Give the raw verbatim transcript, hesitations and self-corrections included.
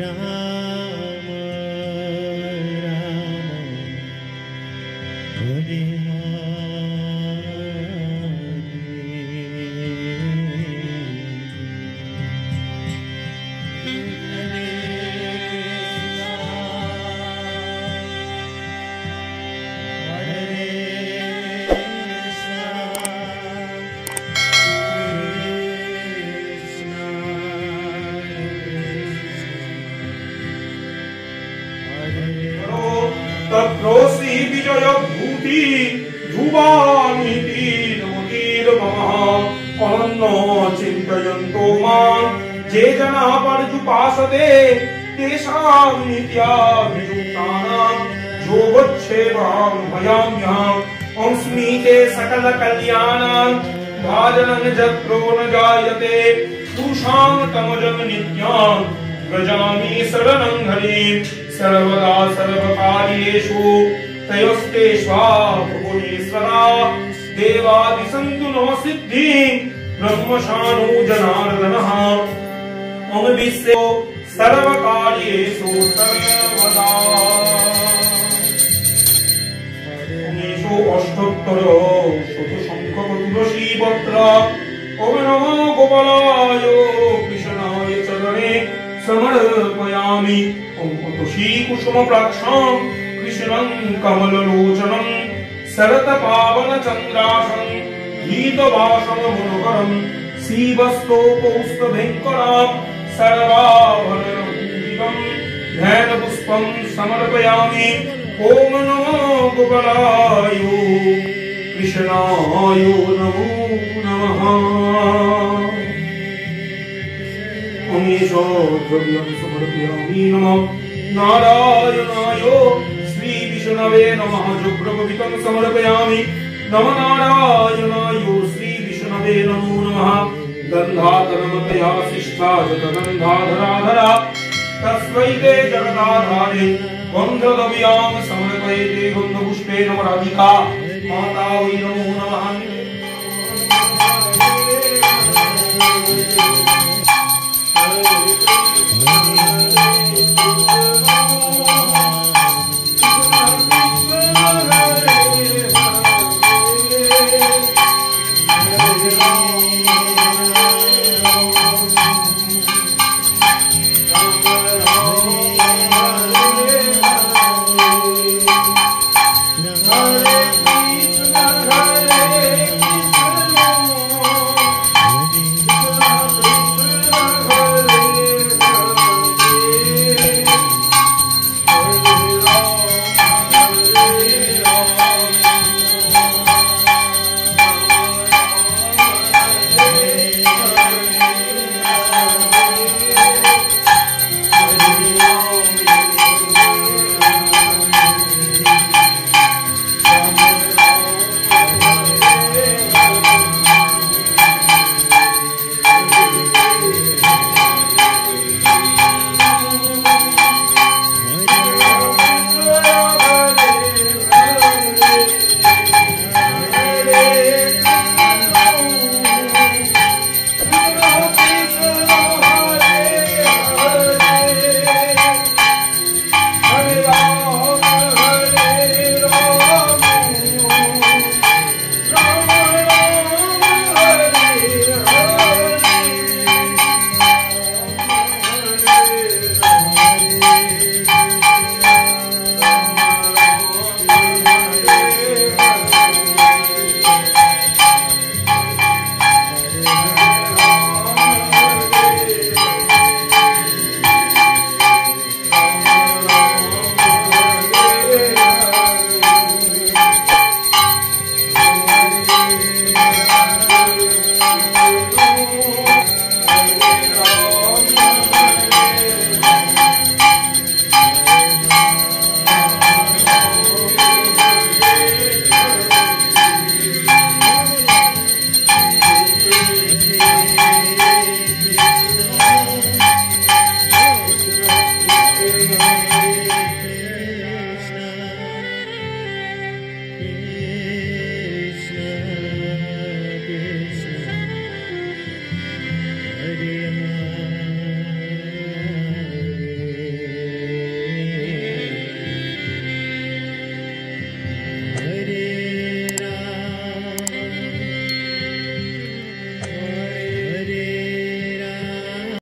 तत्रोसी विजय भूति ध्रुवानीति नमतीर्मः अनन्नो चिन्तयन्तो मां जे जना पर्युपासते तेषां नित्याभियुक्तानां योगक्षेमं भयाम्यहम् अस्मि ते सकल कल्याणां भाजनं जत्रो न जायते पुरुषां तमजं नित्यां गजामि शरणं हरिं सर्वदा सर्वकार्येषु तयोस्तेष्वाभुवनेश्वरा देवादिसन्तु नो सिद्धि ब्रह्मशानो जनार्दनः मम विश्वो सर्वकार्येषु सर्वदा उमेषु अष्टोत्तर शतसंख्यक तुलसी पत्र ओम नमो गोपालाय कृष्णाय चरणे समर्पयामि ओम तुलसी कुसुम प्राक्षं कृष्णं कमललोचनं शरत पावन चंद्रासं गीतवासं मनोहरं शिवस्तोपौस्तभयंकरं सर्वाभरणं ध्यान पुष्पं समर्पयामि ओम नमो गोपालाय कृष्णाय नमो नमः अमीशो द्रव्यं समर्पयामि नमः नारायणाय श्री विष्णवे नमः जुग्रववितं समर्पयामि नमः नारायणाय श्री विष्णवे नमो नमः गन्धातरमतया शिष्टा जगन्धाधराधरा तस्मै ते जगदाधारे गन्धद्रव्यां समर्पयते गन्धपुष्पे नमः राधिका माता वै नमो नमः Hare